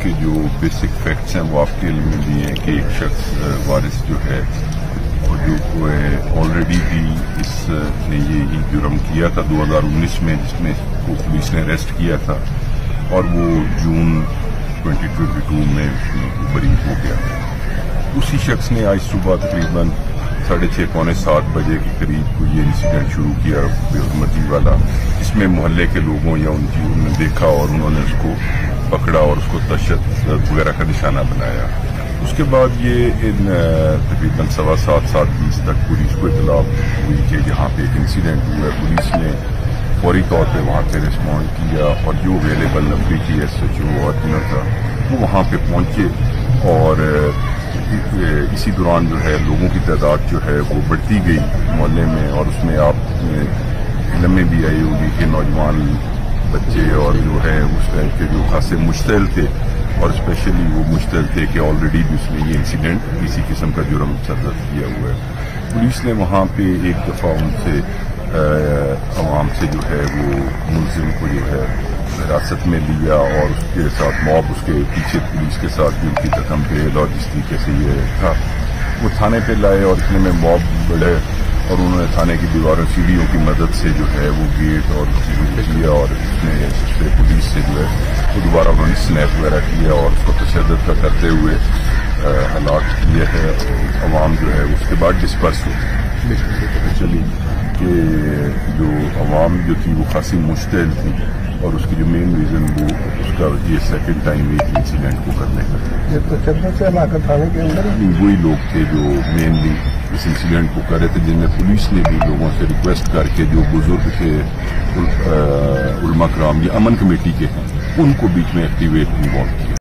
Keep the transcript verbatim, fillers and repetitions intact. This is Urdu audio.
کے جو بیسک فیکٹس ہیں وہ آپ کے علم میں بھی ہیں کہ ایک شخص وارث جو ہے اور جو آلریڈی بھی اس نے یہ جرم کیا تھا دو ہزار انیس میں، جس میں کو پولیس نے اریسٹ کیا تھا، اور وہ جون ٹوئنٹی ٹوئنٹی ٹو میں بری ہو گیا۔ اسی شخص نے آج صبح تقریباً ساڑھے چھ پونے سات بجے کے قریب کو یہ انسیڈنٹ شروع کیا بے حرمتی والا، جس میں محلے کے لوگوں یا ان کی انہوں نے دیکھا اور انہوں نے اس کو پکڑا اور اس کو تشدد وغیرہ کا نشانہ بنایا۔ اس کے بعد یہ ان تقریباً سوا سات سات بیس تک پولیس کو اطلاع ہوئی کہ یہاں پہ ایک انسیڈنٹ ہوا ہے۔ پولیس نے فوری طور پہ وہاں پہ رسپونڈ کیا اور جو اویلیبل نمبر کی ایس ایچ او اور انر تھا وہ وہاں پہ پہنچے، اور اسی دوران جو ہے لوگوں کی تعداد جو ہے وہ بڑھتی گئی محلے میں، اور اس میں آپ علم میں بھی آئی ہوگی کہ نوجوان بچے اور جو ہے اس ٹائپ کے جو خاصے مشتعل تھے، اور اسپیشلی وہ مشتعل تھے کہ آلریڈی بھی اس نے یہ انسیڈنٹ کسی قسم کا جرم سرزد کیا ہوا ہے۔ پولیس نے وہاں پہ ایک دفعہ ان سے عوام سے جو ہے وہ ملزم کو جو ہے حراست میں لیا، اور اس کے ساتھ موب اس کے پیچھے پولیس کے ساتھ بھی ان کی رقم پہ لاجسٹک کیسے یہ تھا، وہ تھانے پہ لائے، اور اتنے میں موب بڑھے اور انہوں نے تھانے کی دیواروں سیڑھیوں کی مدد سے جو ہے وہ گیٹ اور کیا، اور اس نے اس سے پولیس سے جو ہے وہ دوبارہ انہوں نے سنیپ وغیرہ کیا اور اس کو تشدد کا کرتے ہوئے ہلاک کیا ہے۔ عوام جو ہے اس کے بعد ڈسپرس ہوئی چلی کہ جو عوام جو تھی وہ خاصی مشتعل تھی، اور اس کی جو مین ریزن وہ اس کا یہ سیکنڈ ٹائم ایک انسیڈنٹ کو کرنے کا تشدد سے علاقہ تھانے کے اندر وہی لوگ تھے جو مینلی اس انسیڈنٹ کو کر رہے تھے، جن میں پولیس نے بھی لوگوں سے ریکویسٹ کر کے جو بزرگ تھے علماء کرام یا امن کمیٹی کے ہیں ان کو بیچ میں ایکٹیویٹ انوالو کیا۔